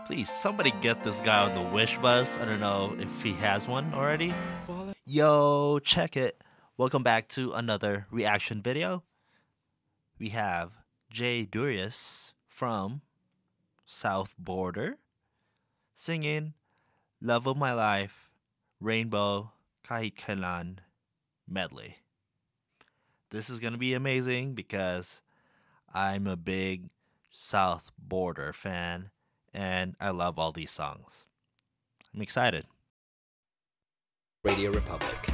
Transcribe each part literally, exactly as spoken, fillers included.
Please, somebody get this guy on the wish bus. I don't know if he has one already. Yo, check it. Welcome back to another reaction video. We have Jay Durius from South Border singing Love of My Life, Rainbow, Kahit Kailan medley. This is going to be amazing because I'm a big South Border fan and I love all these songs. I'm excited. Radio Republic.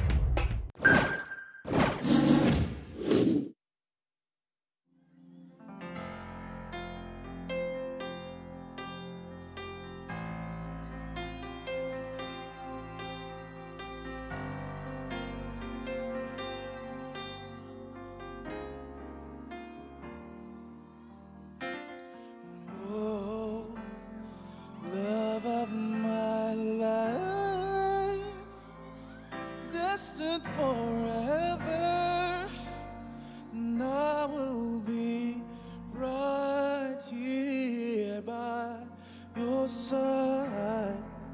Oh, love of my life, destined forever, and I will be right here by your side.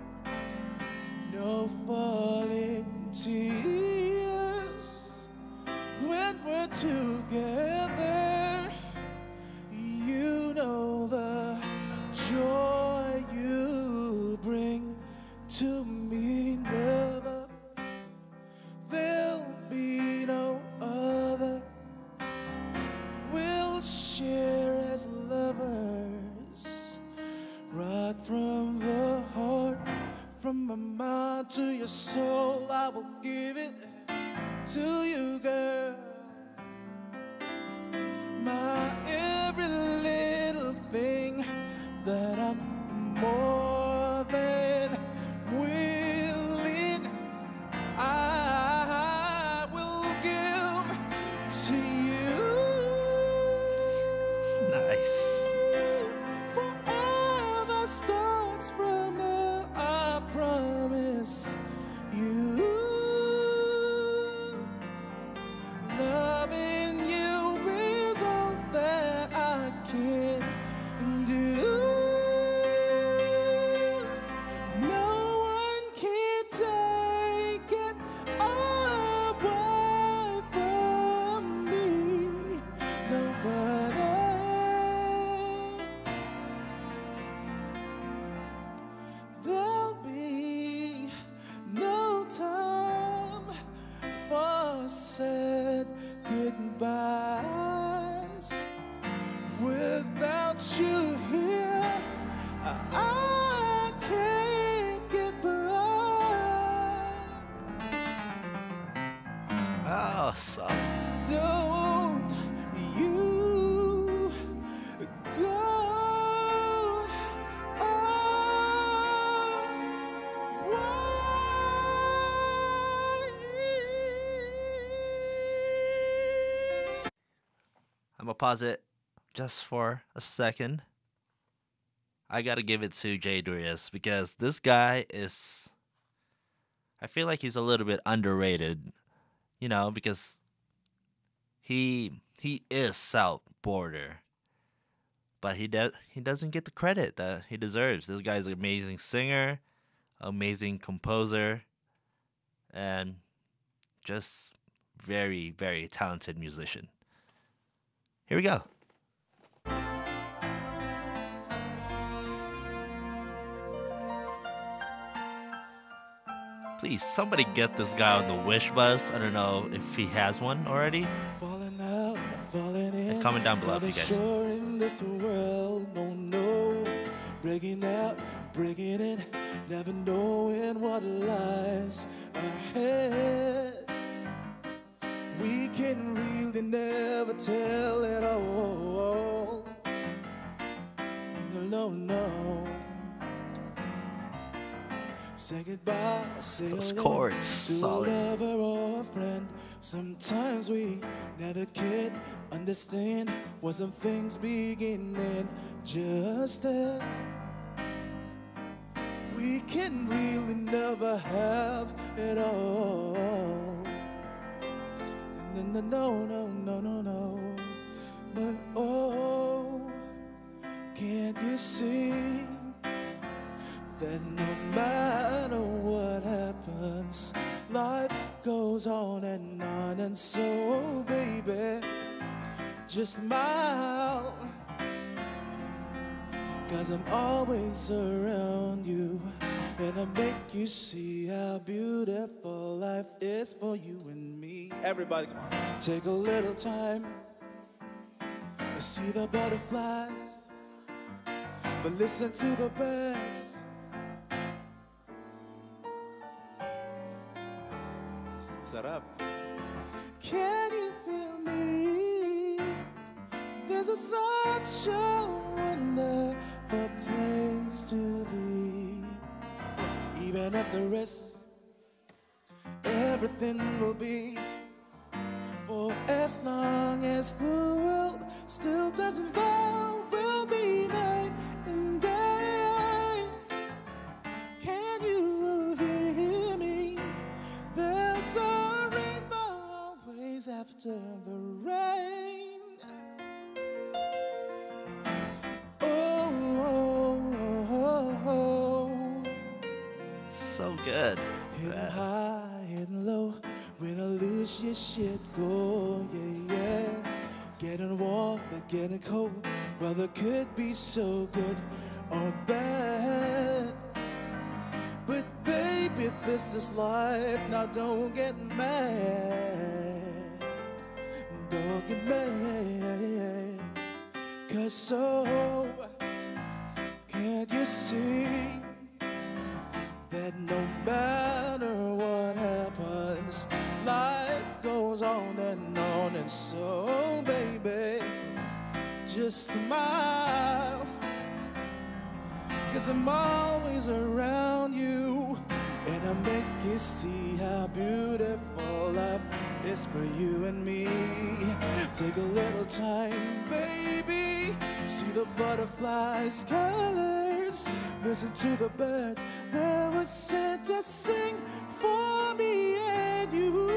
No falling tears when we're together. You know the joy you bring to me, never. There'll be no other. We'll share as lovers, right from the heart, from my mind to your soul. I will give it to you, girl. My every little thing that I'm more than willing, I will give to you. Nice. Forever starts from now, I promise you. Loving you is all that I can do. No one can take it away from me. Nobody. There'll be no time for sad goodbyes. Without you here, I, I can't get by. Oh, solid. Don't you go away. I'm gonna pause it just for a second. I gotta give it to Jay Durius because this guy is. I feel like he's a little bit underrated, you know, because he he is South Border, but he does he doesn't get the credit that he deserves. This guy's an amazing singer, amazing composer, and just very very talented musician. Here we go. Please, somebody get this guy on the wish bus. I don't know if he has one already. Falling out, falling in. And comment down below if you guys. Sure in this world, no, no. Breaking out, breaking in, never knowing what lies ahead. We can really never tell it all. No, no, no. Say goodbye, say Those hello chords, to solid. a lover or a friend. Sometimes we never can understand why some things begin and just then. We can really never have it all. No, no, no, no, no, no, no. But oh, can't you see? that no matter what happens, life goes on and on. And so, baby, just smile, 'cause I'm always around you, and I make you see how beautiful life is for you and me. Everybody, come on. Take a little time to see the butterflies, but listen to the birds. Sarap. Can you feel me? There's a such a wonderful place to be. Even if the rest, everything will be, for as long as the world still doesn't fall, will be night and day. Can you hear me? There's a rainbow always after the rain. Oh, oh, oh, oh. So good. Hitting Yeah. high and low, when I lose your shit go, yeah, yeah. Getting warm but getting cold, well, it could be so good or bad. But baby, this is life, now don't get mad. Don't get mad, 'cause so, can't you see that no matter what happens, life goes on and on? And so, baby, just smile, 'cause I'm always around you, and I make you see how beautiful life is for you and me. Take a little time, baby, see the butterflies' colors, listen to the birds that were sent to sing for me and you.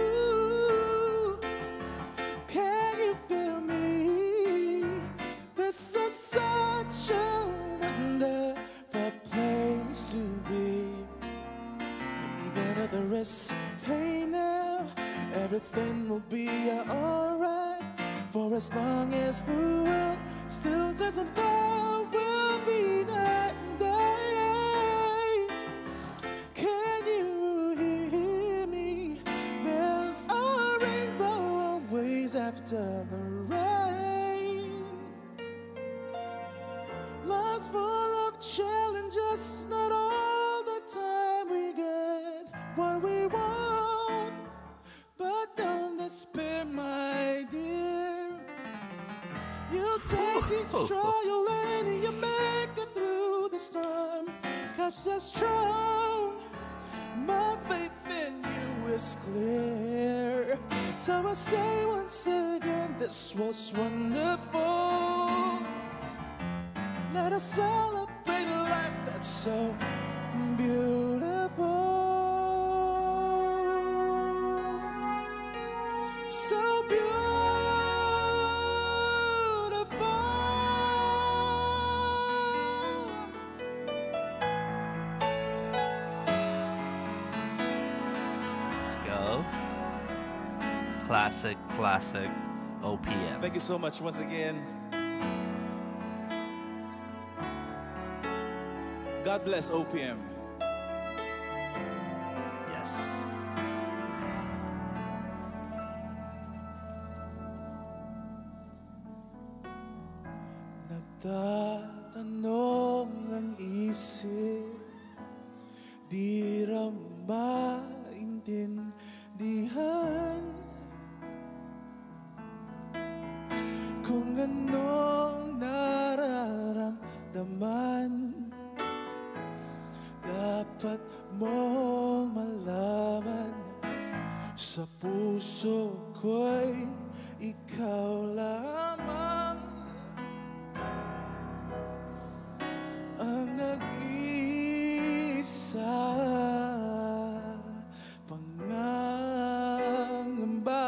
Can you feel me? This is such a wonderful place to be. Even if there is pain now, everything will be alright. For as long as the world still doesn't fall, we'll be night and day. Can you hear me? There's a rainbow always after the rain. Life's full of challenges, not all the time we get what we want. But don't despair, my dear. You take each trial and you make it through the storm, 'cause you're strong. My faith in you is clear. So I say once again, this was wonderful. Let us celebrate a life that's so beautiful. So beautiful. Let's go. Classic, classic O P M. Thank you so much once again. God bless O P M. Yes. Nagtatanong ang isip, di raw maintindihan kung anong nararamdaman. Dapat mong malaman, sa puso ko'y ikaw lamang ang nag-iisa. Pangangamba,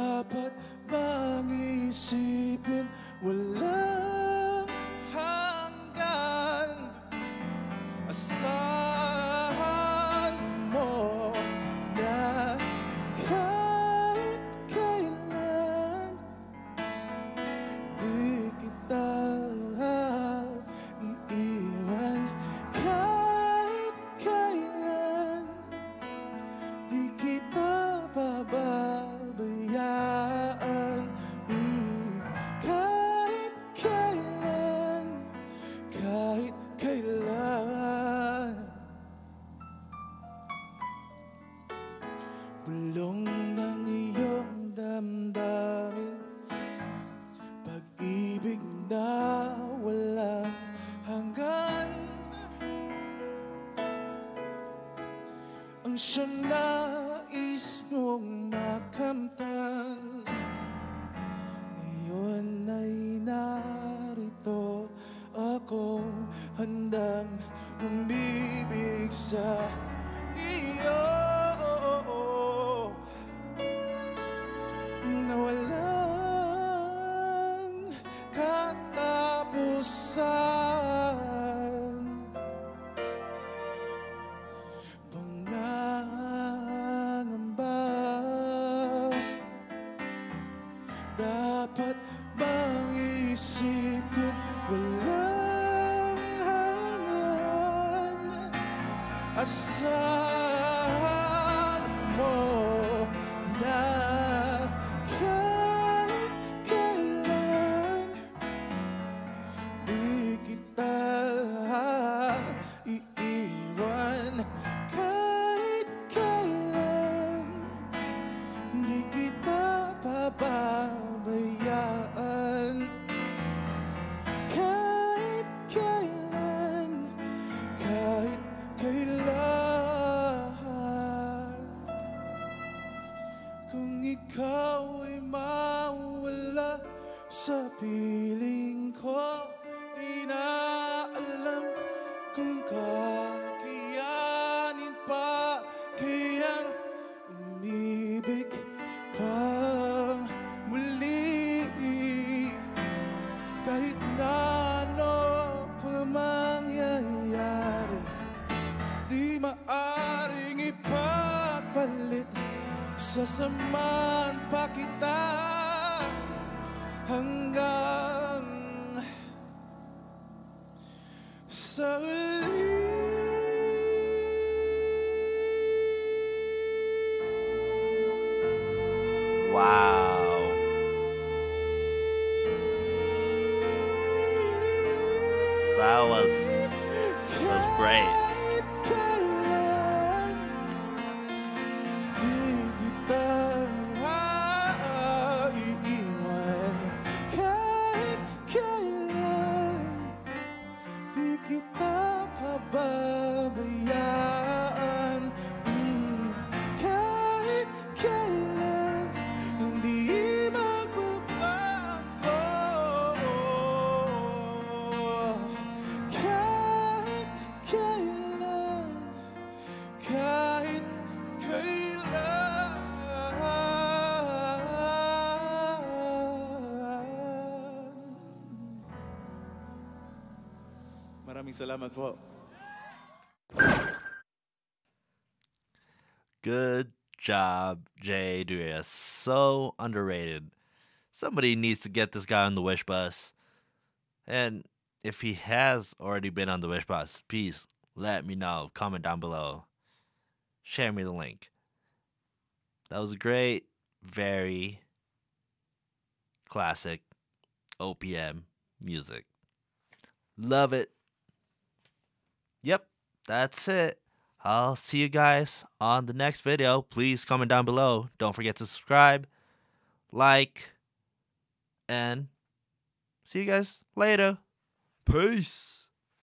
dapat bang isipin walang hanggan? bulong ng iyong damdamin, pag-ibig na walang hanggan, ang siyang nais mong makamtan. Ngayon ay narito akong handang umibig sa iyo, na walang katapusan. Pangangamba, dapat bang isipin walang hanggan? Asahan mo na kahit kailan di kita iiwan, kahit kailan di kita pababayaan, kahit kailan, kahit kailan. Kung ikaw ay mawala sa piling ko, di na alam kung kakayanin pa kayang umibig pang muli. Kahit na ano pa mangyayari, di maaring ipagpalit. Sasamahan pa kita hanggang sa huli. Wow. That was that was great. Pababayaan, mm, kahit kailan hindi magbabago, kahit kailan, kahit kailan. Maraming salamat po. Good job, Jay Durius. So underrated. Somebody needs to get this guy on the Wish Bus. And if he has already been on the Wish Bus, please let me know. Comment down below. Share me the link. That was great. Very classic O P M music. Love it. Yep, that's it. I'll see you guys on the next video. Please comment down below. Don't forget to subscribe, like, and see you guys later. Peace.